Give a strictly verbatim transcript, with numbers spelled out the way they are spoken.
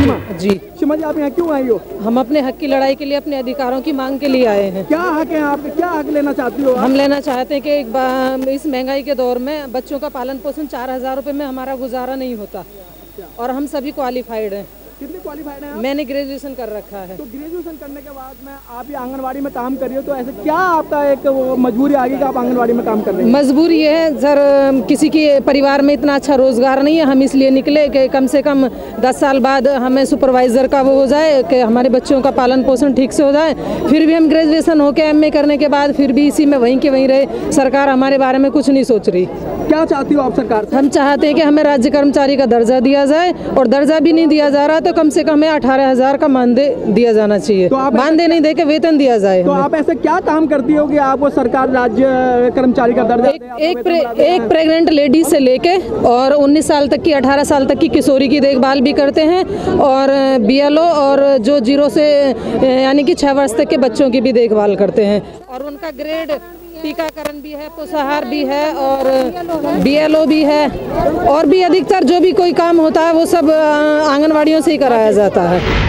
सीमा जी। सीमा जी, आप यहाँ क्यों आई हो? हम अपने हक की लड़ाई के लिए, अपने अधिकारों की मांग के लिए आए हैं। क्या हक है आपके, क्या हक लेना चाहती हो आप? हम लेना चाहते हैं कि एक बार इस महंगाई के दौर में बच्चों का पालन पोषण चार हजार रुपये में हमारा गुजारा नहीं होता और हम सभी क्वालिफाइड हैं। कितने क्वालिफाइड हैं आप? मैंने ग्रेजुएशन कर रखा है। तो ग्रेजुएशन करने के बाद में आप ये आंगनवाड़ी में काम कर रही हो, तो ऐसे क्या आपका एक वो मजबूरी आ गई कि आप आंगनवाड़ी में काम कर रहे हैं? मजबूरी ये है सर, किसी के परिवार में इतना अच्छा रोजगार नहीं है। हम इसलिए निकले कि कम से कम दस साल बाद हमें सुपरवाइजर का वो हो जाए कि हमारे बच्चों का पालन पोषण ठीक से हो जाए। फिर भी हम ग्रेजुएशन होकर एम ए करने के बाद फिर भी इसी में वहीं के वहीं रहे। सरकार हमारे बारे में कुछ नहीं सोच रही। क्या चाहती हो आप सरकार से? हम चाहते हैं कि हमें राज्य कर्मचारी का दर्जा दिया जाए, और दर्जा भी नहीं दिया जा रहा तो कम से कम हमें अठारह हजार का मानदेय दिया जाना चाहिए। तो मानदेय नहीं दे के वेतन दिया जाए। तो आप ऐसे क्या काम करती हो कि आपको सरकार राज्य कर्मचारी का दर्जा एक एक, प्रे, एक प्रेग्नेंट लेडीज से लेके और उन्नीस साल तक की, अठारह साल तक की किशोरी की देखभाल भी करते हैं, और बी एल ओ और जो जीरो से यानी कि छह वर्ष तक के बच्चों की भी देखभाल करते हैं। और उनका ग्रेड टीकाकरण भी है, पोषाहार भी है, और बी एल ओ भी है, और भी अधिकतर जो भी कोई काम होता है वो सब आंगनवाड़ियों से ही कराया जाता है।